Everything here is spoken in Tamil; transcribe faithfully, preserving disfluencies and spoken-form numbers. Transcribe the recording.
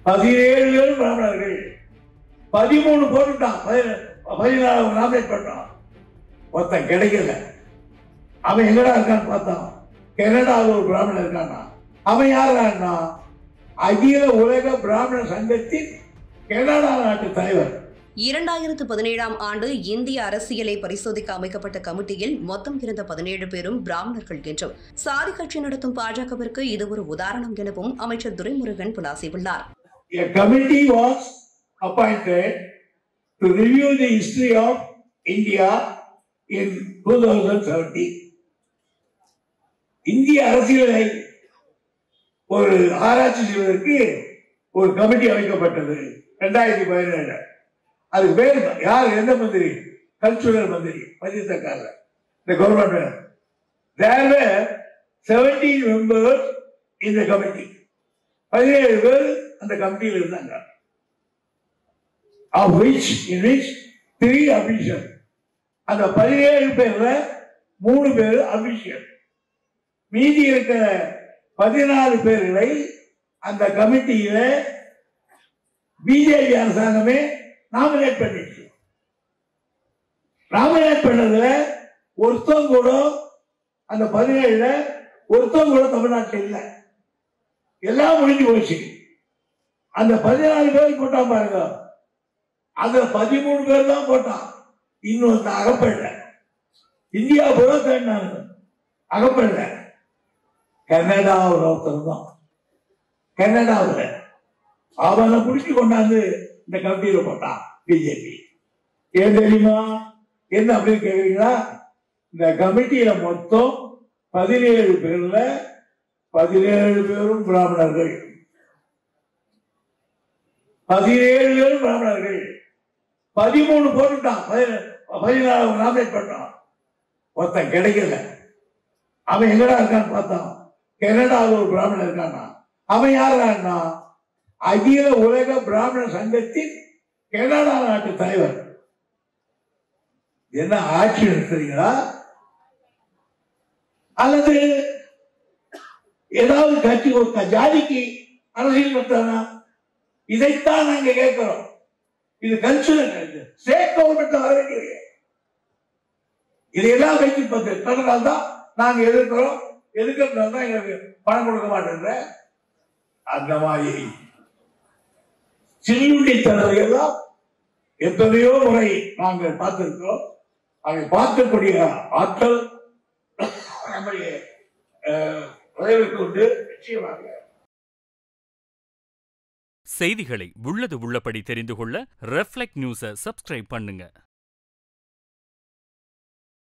பதினேழு பேர் பிராமணர்கள். பதிமூணு போட்டுட்டான், பதினாலு நாமினேட் பண்ணான். ஒருத்தன் கிடைக்கல. அவன் எங்கடா இருக்கான்னு பார்த்தான். கனடாவில் ஒரு பிராமணன் இருக்கான்னா. அவன் யாருன்னா அகில உலக பிராமண சங்கத்தின் கனடா நாட்டு தலைவர். இரண்டாயிரத்து பதினேழாம் ஆண்டு இந்திய அரசியலை பரிசோதிக்க அமைக்கப்பட்ட கமிட்டியில் மொத்தம் இருந்த பதினேழு பேரும் பிராமணர்கள் என்றும் சாதி கட்சி நடத்தும் பாஜகவிற்கு இது ஒரு உதாரணம் எனவும் அமைச்சர் Duraimurugan விளாசியுள்ளார். A committee was appointed to review the history of India in two thousand seventeen. இந்திய அரசியலை ஒரு ஆராய்ச்சி செய்வதற்கு ஒரு கமிட்டி அமைக்கப்பட்டது இரண்டாயிரத்தி பதினேழு. அதுக்கு பேர் யார்? எந்த மந்திரி? கல்ச்சுரல் மந்திரி மதித்தக்கால இந்த government. There were seventeen members in the committee. பதினேழு பேர் அந்த கமிட்டியில் இருந்தாங்க. Of which in which three officials. அந்த பதினேழு பேர்ல மூணு பேர் அபிஷியல். மீதி இருக்கிற பதினாலு பேர்களை அந்த கமிட்டியில பிஜேபி அரசாங்கமே நாமினேட் பண்ணிடுச்சு. நாமினேட் பண்ணதுல ஒருத்தம் கூட அந்த பதினேழுல ஒருத்தம் கூட தமிழ்நாட்டில் இல்லை. எல்லாம் முடிஞ்சு போச்சு. அந்த பதினாலு பேர் போட்டான் பாருங்க, அந்த பதிமூணு பேர் தான் போட்டான். இன்னொருத்த அகப்படல. இந்தியா பூரா தேடினாங்க, அகப்படல. கனடாவில் ஒருத்தர் தான். கனடாவில் அவனை பிடிச்சி கொண்டாந்து இந்த கமிட்டியில போட்டான் பிஜேபி. ஏன் தெரியுமா? என்ன அப்படின்னு கேக்குறீங்களா? இந்த கமிட்டியில மொத்தம் பதினேழு பேர்ல பதினேழு பேரும் பிராமணர்கள். பதினேழு பேரும் பிராமணர்கள். பதிமூணு போட்டுட்டான், பதினாலு நாமினேட் பண்ணான். ஒருத்தன் கிடைக்கல. அவன் எங்கடா இருக்கான்னு பார்த்தான். கனடாவில் ஒரு பிராமணன் இருக்கான்னா. அவன் யாருன்னா அகில உலக பிராமண சங்கத்தின் கனடா நாட்டு தலைவர். என்ன ஆட்சி நடத்துறீங்களா? அல்லது ஏதாவது கட்சி ஒரு ஜாதிக்கு அரசியல் நடத்தானா? இதைத்தான் நாங்க கேட்கிறோம். இது கல்ச்சுரல் ஸ்டேட் கவர்மெண்ட் வர வேண்டியது. இதையெல்லாம் வைத்து பண்றதால தான் நாங்க எதிர்க்கிறோம். எதுக்கிறதால தான் எங்களுக்கு பணம் கொடுக்க மாட்டேன்ற அந்த மாதிரி சில்லுண்டி தலைவர்களெல்லாம் எத்தனையோ முறை நாங்கள் பார்த்திருக்கிறோம். அதை பார்க்கக்கூடிய ஆற்றல் நம்முடைய உண்டு நிச்சயமாக. செய்திகளை உள்ளது உள்ளபடி தெரிந்து கொள்ள ரெஃப்ளெக்ட் நியூஸை சப்ஸ்கிரைப் பண்ணுங்க.